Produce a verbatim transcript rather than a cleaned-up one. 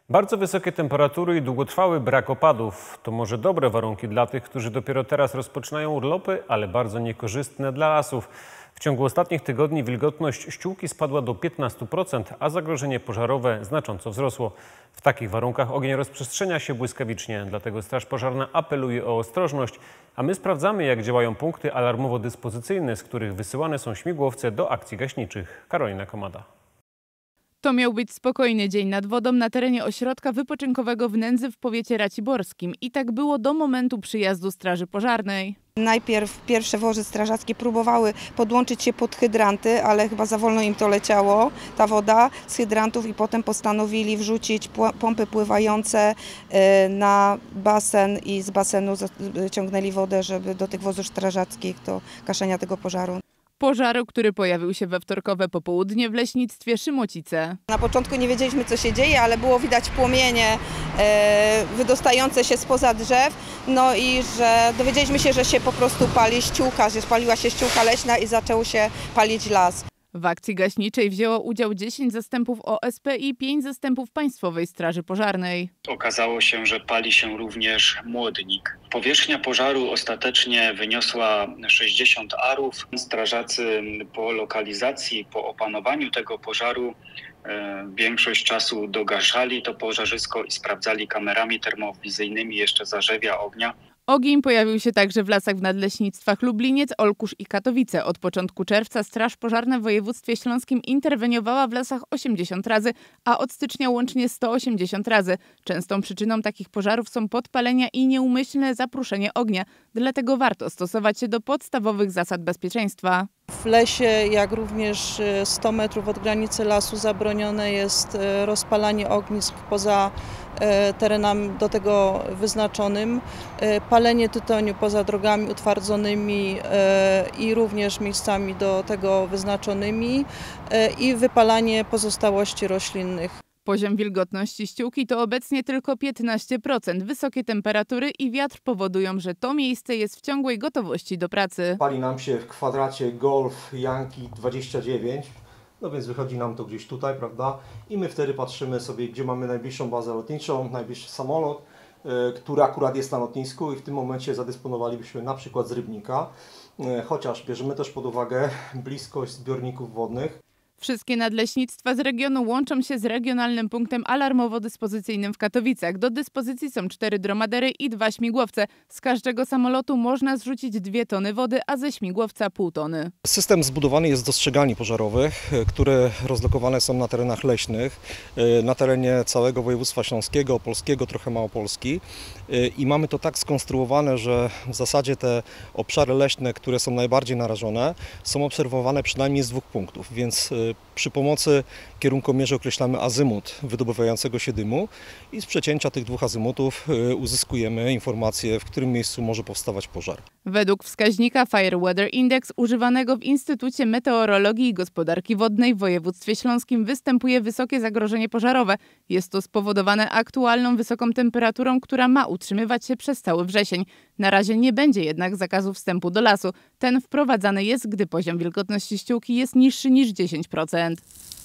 Bardzo wysokie temperatury i długotrwały brak opadów to może dobre warunki dla tych, którzy dopiero teraz rozpoczynają urlopy, ale bardzo niekorzystne dla lasów. W ciągu ostatnich tygodni wilgotność ściółki spadła do piętnastu procent, a zagrożenie pożarowe znacząco wzrosło. W takich warunkach ogień rozprzestrzenia się błyskawicznie, dlatego Straż Pożarna apeluje o ostrożność, a my sprawdzamy, jak działają punkty alarmowo-dyspozycyjne, z których wysyłane są śmigłowce do akcji gaśniczych. Karolina Komada. To miał być spokojny dzień nad wodą na terenie ośrodka wypoczynkowego w Nędzy w powiecie raciborskim. I tak było do momentu przyjazdu Straży Pożarnej. Najpierw pierwsze wozy strażackie próbowały podłączyć się pod hydranty, ale chyba za wolno im to leciało, ta woda z hydrantów, i potem postanowili wrzucić pompy pływające na basen i z basenu ciągnęli wodę, żeby do tych wozów strażackich do gaszenia tego pożaru. Pożaru, który pojawił się we wtorkowe popołudnie w leśnictwie Szymocice. Na początku nie wiedzieliśmy, co się dzieje, ale było widać płomienie e, wydostające się spoza drzew. No i że dowiedzieliśmy się, że się po prostu pali ściółka, że spaliła się ściółka leśna i zaczął się palić las. W akcji gaśniczej wzięło udział dziesięć zastępów O S P i pięć zastępów Państwowej Straży Pożarnej. Okazało się, że pali się również młodnik. Powierzchnia pożaru ostatecznie wyniosła sześćdziesiąt arów. Strażacy po lokalizacji, po opanowaniu tego pożaru e, większość czasu dogaszali to pożarzysko i sprawdzali kamerami termowizyjnymi jeszcze zarzewia ognia. Ogień pojawił się także w lasach w nadleśnictwach Lubliniec, Olkusz i Katowice. Od początku czerwca Straż Pożarna w województwie śląskim interweniowała w lasach osiemdziesiąt razy, a od stycznia łącznie sto osiemdziesiąt razy. Częstą przyczyną takich pożarów są podpalenia i nieumyślne zapruszenie ognia. Dlatego warto stosować się do podstawowych zasad bezpieczeństwa. W lesie, jak również sto metrów od granicy lasu zabronione jest rozpalanie ognisk poza terenem do tego wyznaczonym, palenie tytoniu poza drogami utwardzonymi i również miejscami do tego wyznaczonymi i wypalanie pozostałości roślinnych. Poziom wilgotności ściółki to obecnie tylko piętnaście procent. Wysokie temperatury i wiatr powodują, że to miejsce jest w ciągłej gotowości do pracy. Pali nam się w kwadracie Golf Yankee dwadzieścia dziewięć, no więc wychodzi nam to gdzieś tutaj, prawda? I my wtedy patrzymy sobie, gdzie mamy najbliższą bazę lotniczą, najbliższy samolot, yy, który akurat jest na lotnisku, i w tym momencie zadysponowalibyśmy na przykład z Rybnika, yy, chociaż bierzemy też pod uwagę bliskość zbiorników wodnych. Wszystkie nadleśnictwa z regionu łączą się z regionalnym punktem alarmowo-dyspozycyjnym w Katowicach. Do dyspozycji są cztery dromadery i dwa śmigłowce. Z każdego samolotu można zrzucić dwie tony wody, a ze śmigłowca pół tony. System zbudowany jest z dostrzegalni pożarowych, które rozlokowane są na terenach leśnych, na terenie całego województwa śląskiego, opolskiego, trochę małopolski. I mamy to tak skonstruowane, że w zasadzie te obszary leśne, które są najbardziej narażone, są obserwowane przynajmniej z dwóch punktów, więc przy pomocy kierunkomierzy określamy azymut wydobywającego się dymu i z przecięcia tych dwóch azymutów uzyskujemy informację, w którym miejscu może powstawać pożar. Według wskaźnika Fire Weather Index używanego w Instytucie Meteorologii i Gospodarki Wodnej w województwie śląskim występuje wysokie zagrożenie pożarowe. Jest to spowodowane aktualną wysoką temperaturą, która ma utrzymywać się przez cały wrzesień. Na razie nie będzie jednak zakazu wstępu do lasu. Ten wprowadzany jest, gdy poziom wilgotności ściółki jest niższy niż dziesięć procent.